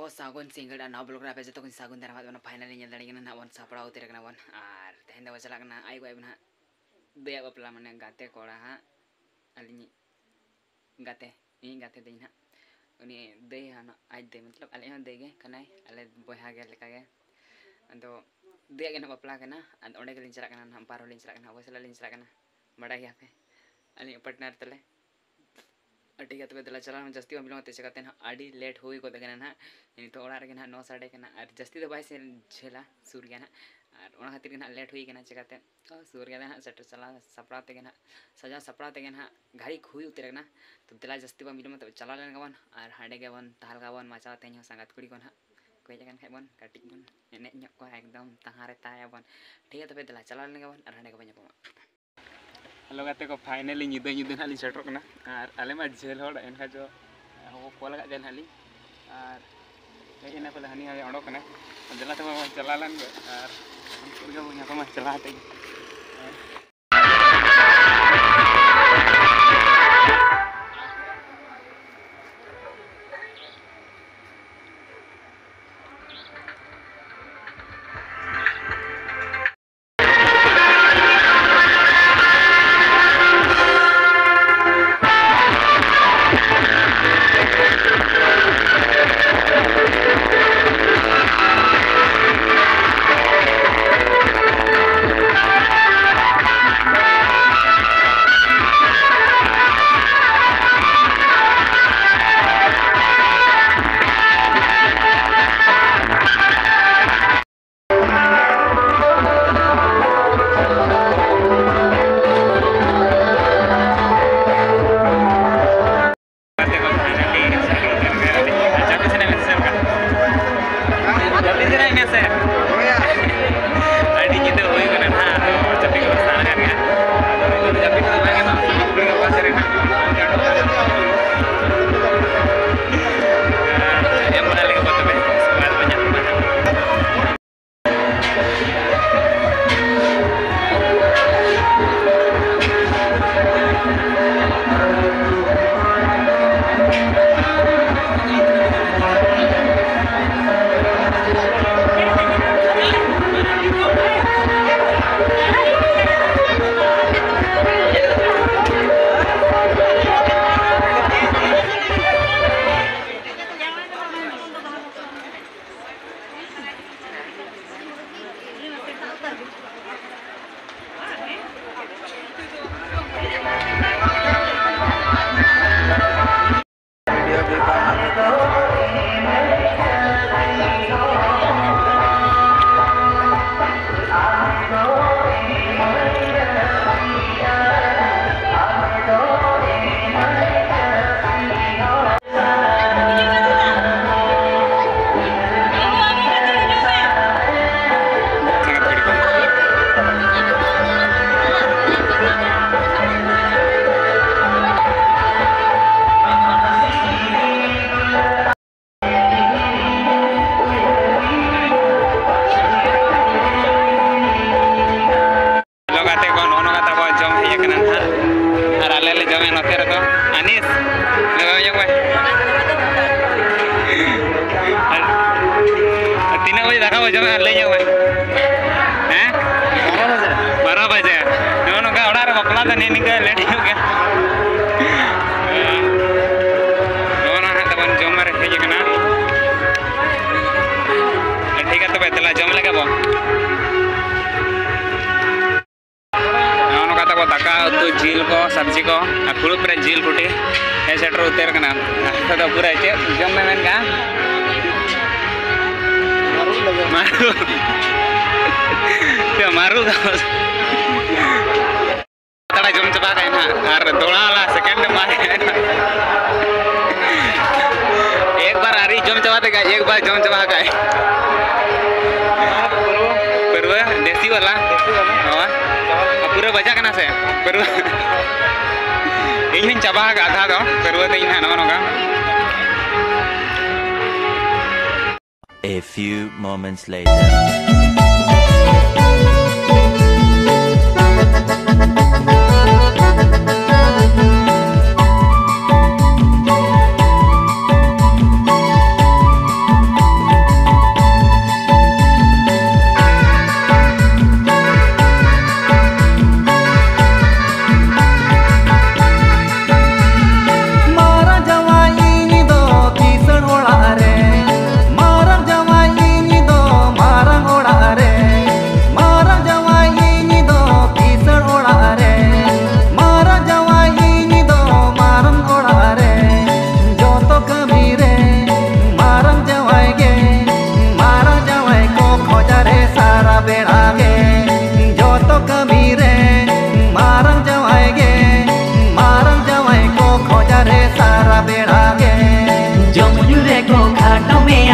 सागुन सिंगड़ा नाव blog पे जो सागुन दाराम बन फाइनली नल दाड़ी ना बन सापड़ा उतर बन और तेहन दो चलना आयु आयु ना दया बापला माने गाते कोड़ा हाँ अली गाते इन गाते दिन हाँ उनी दे हाँ आज दे मतलब अले हाँ दे गे कनाई अले बहा गे लेका गे अदो दे गे ना बापला के ना ओंडे के लिन चला ना पारो लिन चला ना वैसे लिन चला बड़ा गया पे अली पटना तले ठीक है तब दला चला जस्ती मिलते चकाते ना आड़ी लेट हुई को देना ना नित ओड़ा रे ना 9 साढ़े के ना और जस्ती तो बाय से झेला सूर गया ना और ओना खातिर ना लेट हुई के ना चकाते सूर गया ना सेट चला सपड़ा ते ना सजा सपड़ा ते ना घाड़ी हुई उतर ना तो दला जस्ती बा मिलो तब चला लेन गवन और हांडे के बन ताल गवन माचा ते संगात कुड़ी को ना कोई जगह खाइ बन काटी बन एने ᱧᱚᱜ को एकदम तहारे ताया बन ठीक है तब दला चला लेन गवन और हांडे के बन हेलो गाते को फाइनली निदा निदा ना सेटर करना और आले मा झेल हड़ एनखा जो हो कॉल का देन हाली और हेना पले हनी हाले ओडो कना दला तब चला लन और उनके वो यहां को चलाते झील को सब्जी को फुल पर झील कुटी हे सेटर उतर कना तो पूरा चे जम में मेन का मारू तो मारू तड़ा जम चबा गए ना और दोड़ाला सेकंड मारे एक बार आरी जम चबा देगा एक बार जम चबा गए परवा देसी वाला पूरा बजा करना से परवा इन चबा आधा दो परवा तो इन नवा नोगा A few moments later. ᱵᱟᱴᱟᱣ ᱢᱮᱭᱟ